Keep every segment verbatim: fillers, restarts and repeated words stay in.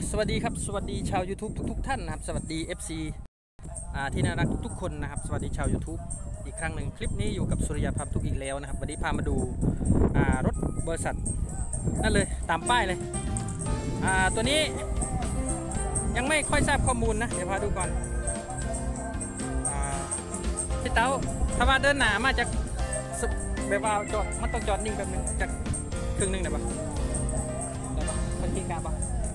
สวัสดีครับสวัสดีชาว YouTube ทุกๆท่านนะครับสวัสดี เอฟ ซี อ่าที่น่ารักทุกๆคนนะครับสวัสดีชาว YouTube อีกครั้งหนึ่งคลิปนี้อยู่กับสุริยาภาพทุกอีกแล้วนะครับวันนี้พามาดูอ่ารถบริษัทนั่นเลยตามป้ายเลยอ่าตัวนี้ยังไม่ค่อยทราบข้อมูลนะเดี๋ยวพาดูก่อนอ่าพี่เต้าถ้าว่าเดินหนามาจากแบบว่าจอดมันต้องจอดนิ่งแบบนึงจากครึ่งนึงได้ปะได้ปะคนกินกาปะ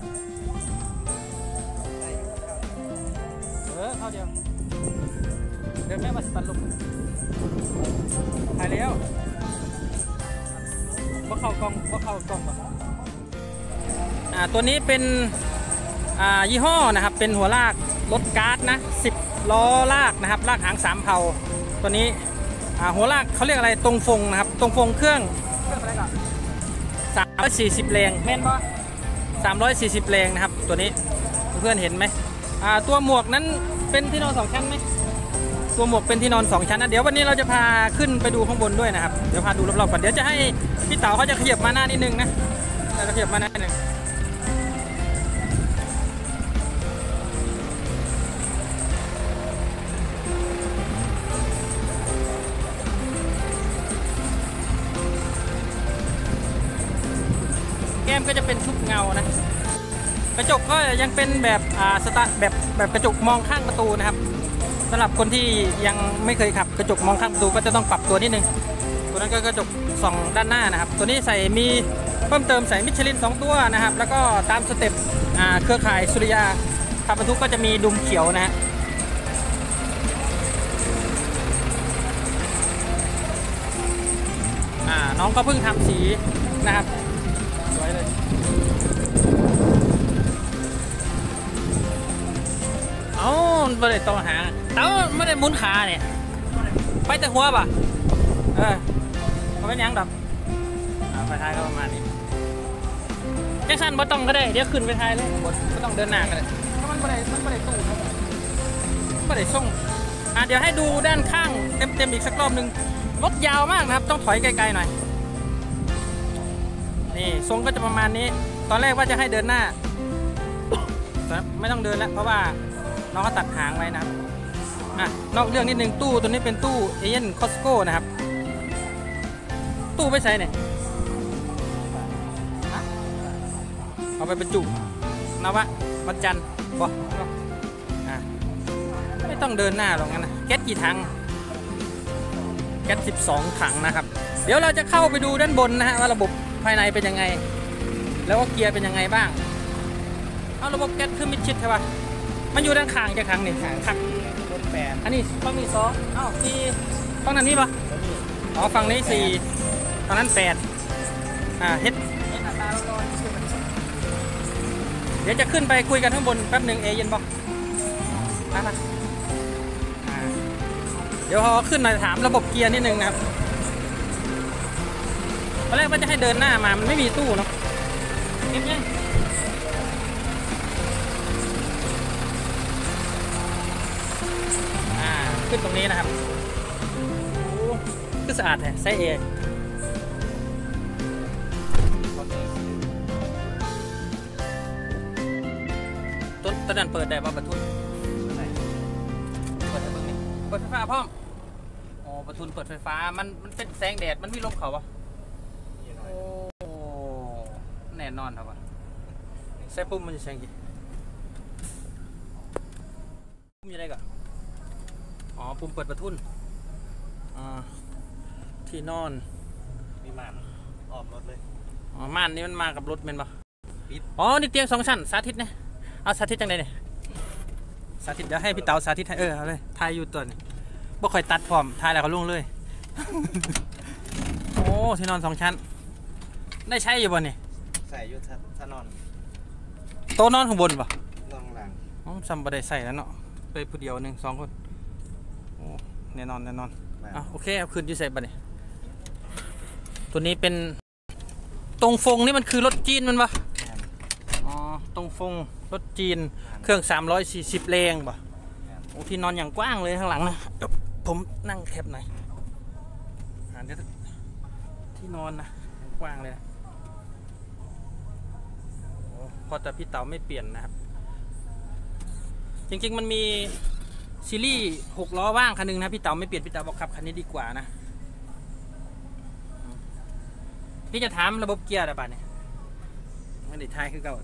เออเข้าเดียวเดินแม่มาสตันลุกถ่ายแล้วว่าเข้ากล้องว่าเข้ากล้องปะอ่าตัวนี้เป็นอ่ายี่ห้อนะครับเป็นหัวลากรถการ์ดนะสิบล้อลากนะครับลากหางสามเผาตัวนี้อ่าหัวลากเขาเรียกอะไรตรงฟงนะครับตรงฟงเครื่องเครื่องอะไรก่อนสามร้อยสี่สิบแรงแม่นปะสามร้อยสี่สิบแรงนะครับตัวนี้เพื่อนเห็นไหมอ่าตัวหมวกนั้นเป็นที่นอนสองชั้นไหมตัวหมวกเป็นที่นอนสองชั้นนะเดี๋ยววันนี้เราจะพาขึ้นไปดูข้างบนด้วยนะครับเดี๋ยวพาดูรอบๆก่อนเดี๋ยวจะให้พี่เต๋าเขาจะขยับมาหน้านิดนึงนะจะขยับมาหน้านิดนึงแก้มก็จะเป็นชุบเงานะกระจกก็ยังเป็นแบบอ่าสตาร์แบบแบบกระจกมองข้างประตูนะครับสำหรับคนที่ยังไม่เคยขับกระจกมองข้างประตูก็จะต้องปรับตัวนิดนึงตัวนั้นก็กระจกส่องด้านหน้านะครับตัวนี้ใส่มีเพิ่มเติมใส่มิชลินสองตัวนะครับแล้วก็ตามสเต็ปอ่าเครือข่ายสุริยาขับบรรทุกก็จะมีดุมเขียวนะฮะอ่าน้องก็เพิ่งทำสีนะครับสวยเลยเอ้าไม่ได้ต่อหางเต้าไม่ได้หมุนขาเนี่ยไปแต่หัวป่ะเออเขาเป็นยังดอกไฟท้ายก็ประมาณนี้แจ็คสันบ่ต้องก็ได้เดี๋ยวขึ้นไปท้ายเลยบดไม่ต้องเดินหน้ากันเลยถ้ามันไม่ได้มันไม่ได้ตู้นะไม่ได้ส่งอ่ะเดี๋ยวให้ดูด้านข้างเต็มๆอีกสักรอบหนึ่งรถยาวมากนะครับต้องถอยไกลๆหน่อยนี่ทรงก็จะประมาณนี้ตอนแรกว่าจะให้เดินหน้าไม่ต้องเดินแล้วเพราะว่าน้องก็ตัดหางไว้นะครับอ่ะนอกเรื่องนิดนึงตู้ตัวนี้เป็นตู้เอเย่นคอสโก้นะครับตู้ไปใส่เนี่ยเอาไปบรรจุนวะวันจันทร์บอกอ่ะไม่ต้องเดินหน้าหรอกงั้นนะแก๊สกี่ถังแก๊สสิบสองถังนะครับเดี๋ยวเราจะเข้าไปดูด้านบนนะฮะว่าระบบภายในเป็นยังไงแล้วก็เกียร์เป็นยังไงบ้างเอาระบบแก๊สคือมิดชิดใช่ปะมันอยู่ด้านข้างจะขังนี่ขังรถแปดอันนี้ฝั่งนี้สองอ้าวสี่ฝั่งนั้นนี่ปะอ๋อฝั่งนี้สี่ฝั่งนั้นแปดอ่าเฮ็ดเดี๋ยวจะขึ้นไปคุยกันข้างบนแป๊บหนึ่งเอเย็นบอกนะนะเดี๋ยวพอขึ้นมาถามระบบเกียร์นิดนึงนะครับตอนแรกว่าจะให้เดินหน้ามามันไม่มีตู้เนาะเก็บยังขึ้นตรงนี้นะครับก็สะอาดแท้ใส่เองต้นตอนนั้นเปิดได้ป่ะประทุนเปิดให้เบิ่งนี่เปิดไฟฟ้าพร้อมอ๋อประทุนเปิดไฟฟ้ามันมันเป็นแสงแดดมันมีลมเขาปะโอ้แน่นอนครับวะใส่ปุ่มมันจะแสงกี่ปุ่มยังไงก่อนอ๋อปุ่มเปิดประทุนอ่าที่นอนมีม่านออกรถเลยอ๋อม่านนี่มันมากับรถเมนปะอ๋อนี่เตียงสองชั้นสาธิตเนี่ยเอาสาธิตจังเลยเนี่ยสาธิตเดี๋ยวให้พี่เต๋าสาธิตให้เออเอาเลยทายอยู่ตัวนี้บ่ค่อยตัดพร้อมทายแล้วเขาลุ่งเลย โอ้ที่นอนสองชั้นได้ใช้อยู่บนนี่ใส่อยู่ถ้านอนโต๊ะนอนข้างบนปะนอนหลังอ๋อซัมบะได้ใส่แล้วเนาะไปผู้เดียวหนึ่งสองคนแน่นอนแน่นอนอ่ะโอเคเอาคืนยูเซฟบันนี่ตัวนี้เป็นตรงฟงนี่มันคือรถจีนมันปะอ๋อตรงฟงรถจีนเครื่องสามร้อยสี่สิบแรงปะโอ้ที่นอนอย่างกว้างเลยข้างหลังนะผมนั่งแคบหน่อยเดี๋ยวที่นอนนะกว้างเลยนะพอแต่พี่เต๋าไม่เปลี่ยนนะครับ จริงๆมันมีซีรีส์หกล้อว่างคันนึงนะพี่เต๋าไม่เปลี่ยนพี่เต๋าบอกขับคันนี้ดีกว่านะพี่จะถามระบบเกียร์อะไรบ้างเนี่ยไม่ได้ทายคือเก่า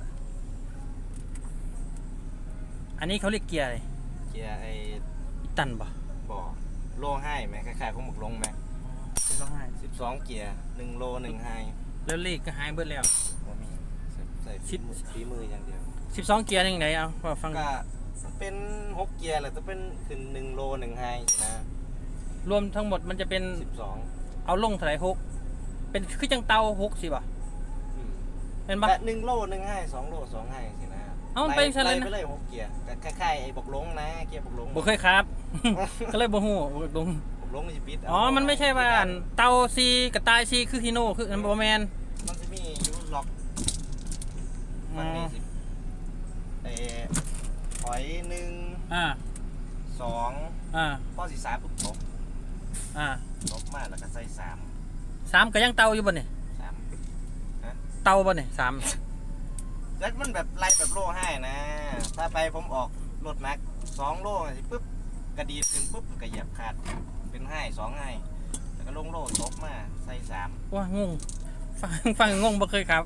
อันนี้เขาเรียกเกียร์อะไรเกียร์ไอ้อิตันป่ะบ่อโลให้ไหมคล้ายๆของหมกลงไหมเป็นร้องไห้สิบสองเกียร์หนึ่งโลหนึ่งไฮแล้วเลขก็หายเบิดแล้วบ่มีใส่ใส่สิฝีบมือฝีมืออย่างเดียวสิบสองเกียร์ยังไงเอาพอฟังก็เป็นหกเกียร์แหละจะเป็นขึ้นหนึ่งโลหนึ่งไฮนะรวมทั้งหมดมันจะเป็นสิบสองเอาลงเท่าไหร่หกเป็นคือจังเตาหกสิป่ะเป็นปะแต่หนึ่งโลหนึ่งไฮสองโลสองไฮสินะเอ้ามันเป็นซะเลยนะไล่ไปเลยหกเกียร์ก็คล้ายๆไอ้บกลงนะเกียร์บกลงบ่เคยครับ ก็เลยบ่ฮู้บ่ลงบกลงนี่จะปิดอ๋อมันไม่ใช่ว่าเตาซีกับตายซีคือฮีโน่คืออันบ่แมนมันจะมียูล็อกมันมีสิบเออถอยหนึ่งอ่าสองอ่าข้อสี่สามปุ๊บตบอ่าตบมาแล้วก็ใส่สามสามก็ยังเตาอยู่บ่เนี่ยสามฮะเตาบ่เนี่ยสามแล้วมันแบบไล่แบบโล่ให้นะ ถ้าไปผมออกรถแม็กสองโล่สิปุ๊บกระดีดขึ้นปุ๊บก็เหยียบขาดเป็นให้สองให้แล้วก็ลงโล่ตบมาใส่สามว่างงฟังฟังงงบ่เคยครับ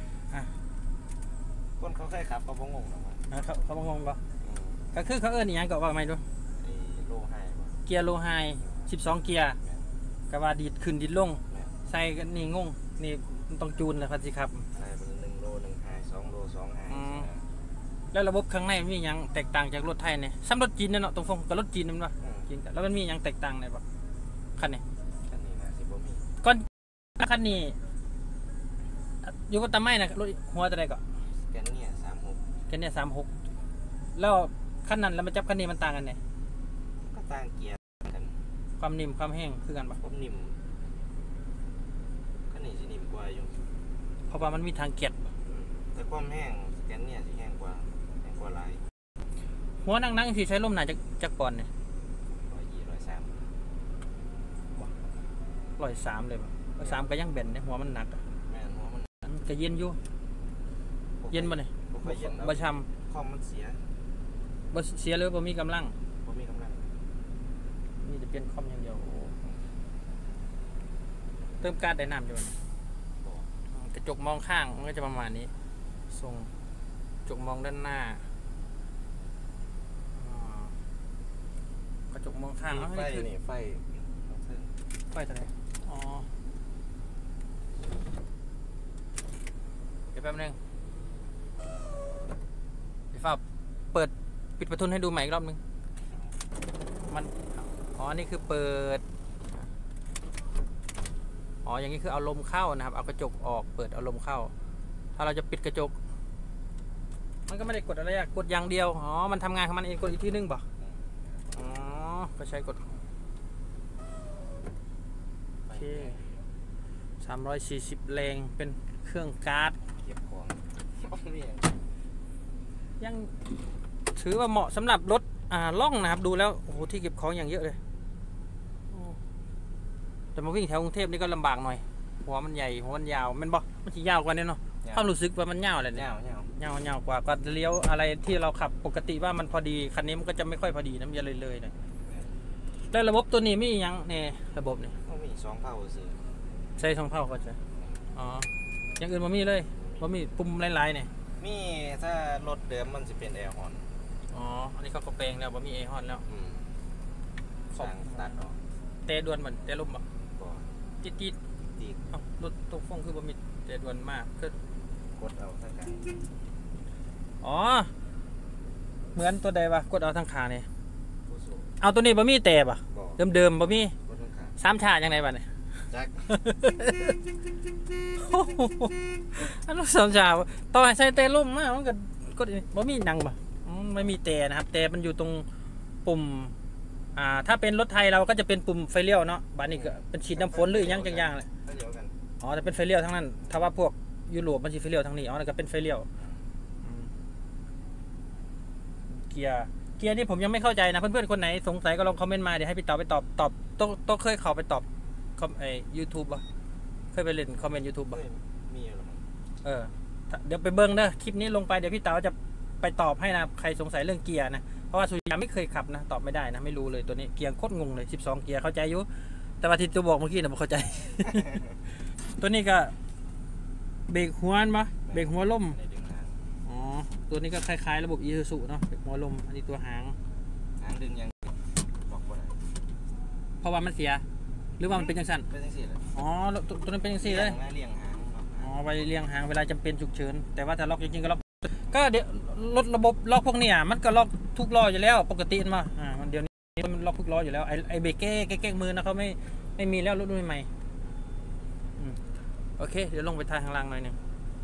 คนเขาเคยขับเขาบ่งงหรอกว่าอ่าเขาเขาบ่งงบ่อืมก็คือเขาเอิ้นอีหยังก็ว่าไม่รู้ไอ้โล่ให้บ่เกียร์โลไฮสิบสองเกียร์ก็ว่าดีดขึ้นดีดลงแม่นใส่กันนี่งงนี่มันต้องจูนแล้วครับสิครับใช่เป็นหนึ่งโลหนึ่งให้สองโลสองให้อืม แล้วระบบข้างในมีหยังแตกต่างจากรถไทยเนี่ยซ้ำรถจีนเนี่ยเนาะตรงฟงกับรถจีนนั่นวะอืมจีนกันแล้วมันมีหยังแตกต่างไหนบ่คันนี้คันนี้นะสิบ่มีก่อนคันนี้อยู่กับตาไม้นะรถหัวจะได้ก็แกนเนี่ยสามหกแค่เนี้สามหกแล้วคันนั้นแล้วมาจับคันนี้มันต่างกันเนี่ยก็ตั้งเกียร์กันความนิ่มความแห้งคือกันปะผมนิ่มคันนี้สินิ่มกว่าอยู่เพราะว่ามันมีทางเกียร์อืมแต่ความแห้งสแกนเนี่ยสิแห้งกว่าแห้งกว่าหลายหัวนั่งๆที่ใช้ลมหนาจากจากปอนด์เนี่ยร้อยยี่ร้อยสามร้อยสามเลยปะร้อยสามก็ยังแบนเนี่ยหัวมันหนักอะแม่นหัวมันมันก็เย็นอยู่เย็นบ่เนี่ยบ่ค่อยเย็นแล้วบ่ช้คอมมันเสียำบ่เสียเลยบ่มีกำลังบ่มีกำลังนี่จะเปลี่ยนคอมอย่างเดียวโอ้เติมการ์ดได้น้ำอยู่เนี่ยบ่กระจกมองข้างมันก็จะประมาณนี้ทรงกระจกมองด้านหน้าอ่ากระจกมองข้างมีเอาไฟให้ขึ้นนี่ไฟเอาเส้นไฟเท่าไหร่อ๋อเดี๋ยวแป๊บนึงเดี๋ยวฟ้าเปิดปิดประทุนให้ดูใหม่อีกรอบนึงมันอ๋อนี่คือเปิดอ๋ออย่างนี้คือเอาลมเข้านะครับเอากระจกออกเปิดเอาลมเข้า ถ้าเราจะปิดกระจกมันก็ไม่ได้กดอะไรอะกดอย่างเดียวอ๋อมันทำงานของมันเองกดอีกทีนึงป่ะอ๋อก็ใช้กดโอเคสามร้อยสี่สิบแรงเป็นเครื่องการ์ดเก็บของนี่ยังถือว่าเหมาะสำหรับรถอ่าล่องนะครับดูแล้วโอ้โหที่เก็บของอย่างเยอะเลยโอ้แต่มาวิ่งแถวกรุงเทพนี่ก็ลำบากหน่อยหัวมันใหญ่หัวมันยาวมันบอกมันจะยาวกว่านี้เนาะความรู้สึกว่ามันยาวอะไรเงเนี่ยาเงาเงาเงากว่าก็เลี้ยวอะไรที่เราขับปกติว่ามันพอดีคันนี้มันก็จะไม่ค่อยพอดีนะมันจะเลยเลยๆหน่อยแล้วระบบตัวนี้มีอย่างเนี่ยระบบนี่ต้องมีสองเผาสิใช้สองเท่าก็จะอ๋ออย่างอื่นมันมีเลยมันมีปุ่มหลายๆเนี่ยมีถ้ารถเดิมมันจะเป็นแอร์ฮอนอ๋ออันนี้เขาก็แปลงแล้วว่ามีเอฮอนแล้วอืมสร้างตัดออกเตะดวนเหมือนเตะลมบ่ก็จี๊ดจี๊ดตีกเอ้ารถตัวฟงคือบ่มีเตะดวนมากคือกดเอาสักกันอ๋อเหมือนตัวใดวะกดเอาทางขาเนี่ยผู้สูงเอาตัวนี้บ่มีเตะป่ะบอกเดิมเดิมๆบ่มีกดทั้งขาสามชาติยังไงบ้าเนี่ยแจ็คอันนั้นสามชาติต่อให้ใส่เตะลมมากมันก็กดอีกบ่มีหนังป่ะอืมไม่มีเตะนะครับเตะมันอยู่ตรงปุ่มอ่าถ้าเป็นรถไทยเราก็จะเป็นปุ่มไฟเลี้ยวเนาะบ้านนี้ก็เป็นฉีดน้ำฝนหรืออยังจังอย่างเลยก็เดียวกันอ๋อแต่เป็นไฟเลี้ยวทั้งนั้นถ้าว่าพวกยุโรปมันฉีดไฟเลี้ยวทั้งนี้อ๋อนั่นก็เป็นไฟเลี้ยวอืมเกียร์เกียร์นี่ผมยังไม่เข้าใจนะเพื่อนๆคนไหนสงสัยก็ลองคอมเมนต์มาเดี๋ยวให้พี่ตอบไปตอบตอบต้องต้องเคยเข้าไปตอบคอมไอยูทูบป่ะเคยไปเล่นคอมเมนต์ยูทูบป่ะเฮ้ยมีอะไรมั้งเออเดี๋ยวไปเบิ้งเด้อคลิปนี้ลงไปเดี๋ยวพี่เต๋าจะไปตอบให้นะใครสงสัยเรื่องเกียร์นะเพราะว่าสุริยาไม่เคยขับนะตอบไม่ได้นะไม่รู้เลยตัวนี้เกียร์โคตรงงเลยสิบสองเกียร์เข้าใจอยู่แต่ว่าที่ตัวบอกเมื่อกี้นะผมเข้าใจ ตัวนี้ก็เบรกหัวมั้ยเบรกหัวล่มอ๋อตัวนี้ก็คล้ายๆระบบอีซูซุเนาะเบรกหัวลมอันนี้ตัวหางหางดึงยังบอกว่าเพราะว่ามันเสียหรือว่ามันเป็นจังสั่นเป็นจังซี่เลยอ๋อตัวนั้นเป็นจังซี่เลยเลี้ยงหางอ๋อไว้เลี้ยงหางเวลาจำเป็นฉุกเฉินแต่ว่าถ้าล็อกจริงๆก็ล็อกก็เดี๋ยวรถระบบล็อกพวกนี้อ่ะมันก็ล็อกทุกล้ออยู่แล้วปกติมั้ยอ่ามันเดี๋ยวนี้มันล็อกทุกล้ออยู่แล้วไอไอเบรกเก้เก้มือนะเขาไม่ไม่มีแล้วรถรุ่นใหม่โอเคเดี๋ยวลงไปทางข้างล่างหน่อยนึง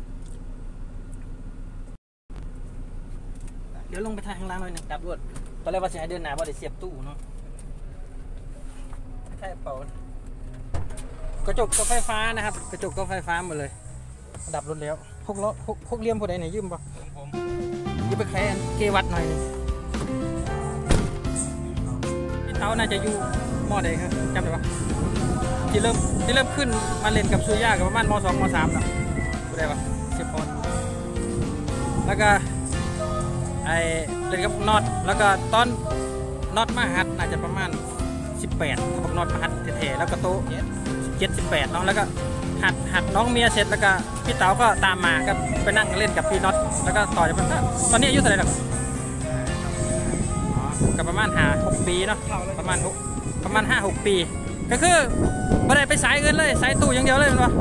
เดี๋ยวลงไปทางข้างล่างหน่อยนึงกลับรถตอนแรกว่าจะให้เดินหน้าว่าได้เสียบตู้เนาะใช่เปล่ากระจกก็ไฟฟ้านะครับกระจกก็ไฟฟ้าหมดเลยดับรถแล้วพวกล้อพวกพวกเลี่ยมพวกใดไหนยืมป่ะยืมไปแค่เกวัดหน่อยนึงพี่เต้าน่าจะอยู่มอใดครับจำได้ปะที่เริ่มที่เริ่มขึ้นมาเล่นกับซูย่ากับประมาณมสองมสามเนาะได้ปะเชฟพอนแล้วก็ไอเล่นกับน็อตแล้วก็ตอนน็อตมาหัดน่าจะประมาณสิบแปดถ้าบอกน็อตมาหัดเท่ๆแล้วก็โต๊ะเจ็ดสิบแปดเนาะแล้วก็หัดหัดน้องเมียเสร็จแล้วก็พี่เต๋าก็ตามมาก็ไปนั่งเล่นกับพี่น็อตแล้วก็ต่อจากนั้นตอนนี้อายุเท่าไหร่แล้วอ๋อกับประมาณห้าหกปีเนาะประมาณหกประมาณห้าหกปีก็คือไม่ได้ไปสายเงินเลยสายตู้อย่างเดียวเลยมั้ย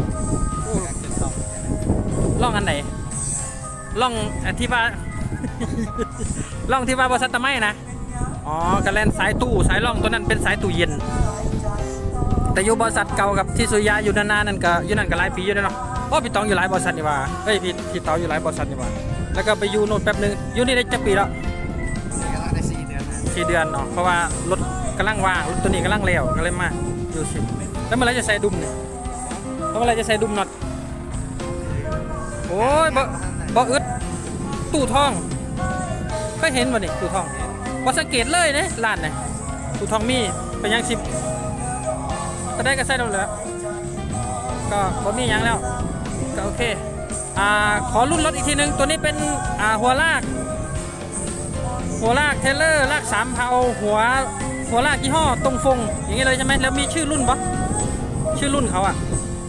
ล่องอันไหนล่องที่ว่า ล่องที่ว่าบริษัทตะไม้นะอ๋อกระแลนสายตู้สายล่องตัวนั้นเป็นสายตู้เย็นแต่อยู่บริษัทเก่ากับที่สุริยาอยู่นานๆนั่นก็อยู่นั่นก็หลายปีอยู่แล้วเนาะเพราะพี่ตองอยู่หลายบริษัทนี่ว่าเฮ้ยพี่พี่เต๋าอยู่หลายบริษัทนี่ว่าแล้วก็ไปอยู่โน่นแป๊บนึงอยู่นี่ได้จักปีแล้วได้สี่เดือนสี่เดือนเนาะเพราะว่ารถกำลังว่างรถตัวนี้กำลังเลี้ยวก็เลยมาอยู่สิแล้วเมื่อไรจะใส่ดุมเนี่ยแล้วเมื่อไรจะใส่ดุมน็อตโอ้ยบ่บ่อึดตู้ทองก็เห็นบ่นี่ตู้ทองบ่สังเกตเลยเนี่ยร้านเนี่ยตู้ทองมีเป็นยังสิบก็ได้ก็ใส่ได้แล้วก็บ่มียังแล้วก็โอเคอ่าขอรุ่นรถอีกทีนึงตัวนี้เป็นอ่าหัวลากหัวลากเทเลอร์ลากสามเผาหัวหัวลากยี่ห้อตรงฟงอย่างนี้เลยใช่ไหมแล้วมีชื่อรุ่นปะชื่อรุ่นเขาอ่ะ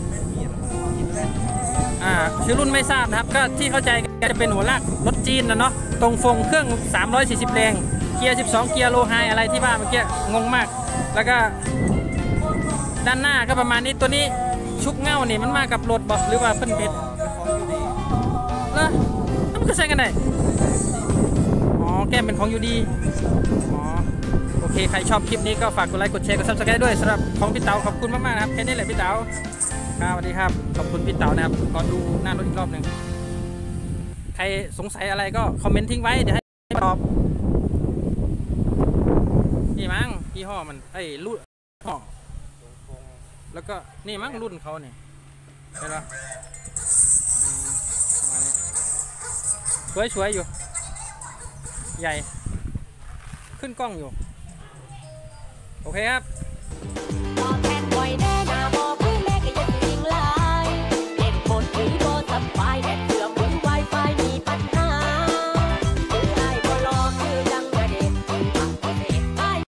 อ่าชื่อรุ่นไม่ทราบนะครับก็ที่เข้าใจจะเป็นหัวลากรถจีนนะเนาะตรงฟงเครื่องสามร้อยสี่สิบแรงเกียร์สิบสองเกียร์โลไฮอะไรที่ว่าเมื่อกี้งงมากแล้วก็ด้านหน้าก็ประมาณนี้ตัวนี้ชุบเง่านี่มันมากับรถบอกหรือว่าเพิ่นเพชรแล้วมันก็ใช้กันได้อ๋อแก้มเป็นของยูดีอ๋อโอเคใครชอบคลิปนี้ก็ฝากกดไลค์กดแชร์กดซับสไครต์ด้วยสำหรับของพี่เต๋าขอบคุณมากๆนะครับแค่นี้แหละพี่เต๋าครับสวัสดีครับขอบคุณพี่เต๋านะครับขอดูหน้ารถอีกรอบหนึ่งใครสงสัยอะไรก็คอมเมนต์ทิ้งไว้เดี๋ยวให้ตอบนี่มั้งยี่ห้อมันไอ้รุ่นห้อแล้วก็นี่มั้งรุ่นเขาเนี่ยใช่ไหมสวยๆอยู่ใหญ่ขึ้นกล้องอยู่โอเคครับ